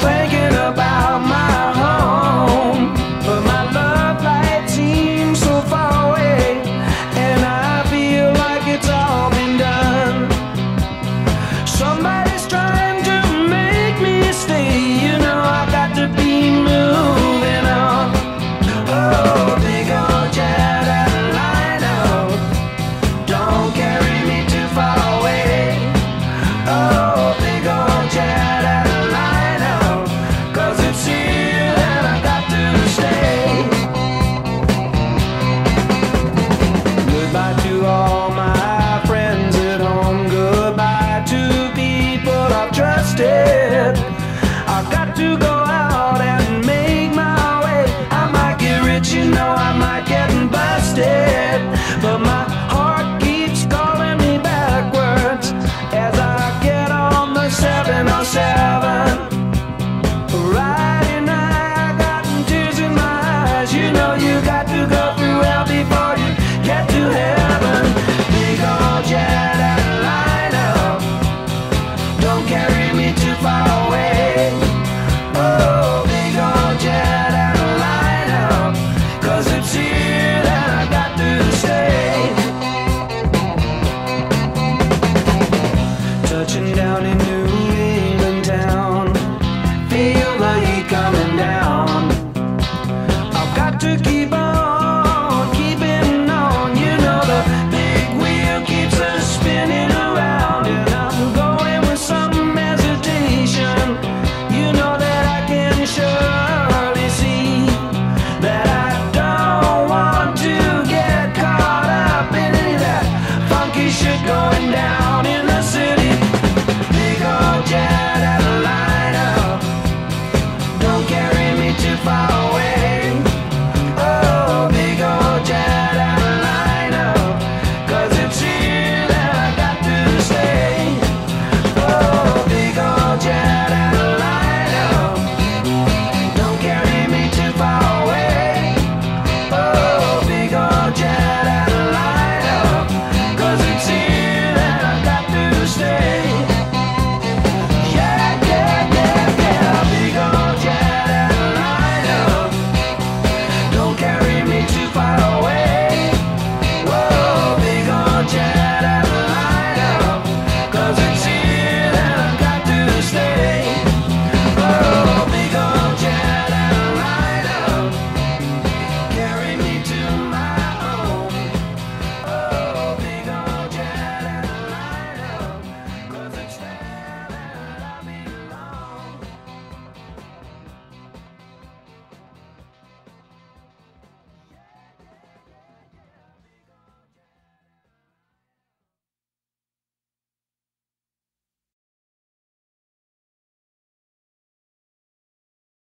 thinking about my home, but my love light seems so far away, and I feel like it's all been done. Somebody's trying to make me stay, you know I got to be moving on. Oh, big old jet airliner, don't carry me too far away. Oh, big old jet airliner, 'cause it's here and I got to stay. Goodbye to all my friends at home, goodbye to people I've trusted. I've got to go out and make my way. I might get rich, you know, I might get busted, but my heart keeps calling me backwards as I get on the 707. Riding high, I got tears in my eyes. You know you got to go through hell before you get to heaven. Big old jet airliner, don't carry me too far away. Oh, big old jet airliner, 'cause it's here and I got to stay. Touching down in New England town, feel the heat coming down.